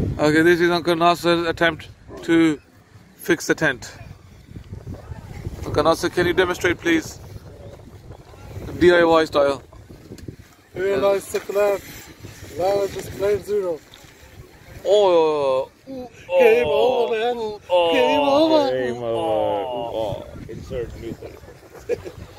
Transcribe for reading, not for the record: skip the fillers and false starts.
Okay, this is Uncle Nasir's attempt to fix the tent. Uncle Nasir, can you demonstrate please? DIY style. Realize circular. Now just plain zero. Oh, Game over, man. Game over. Game over. Insert music.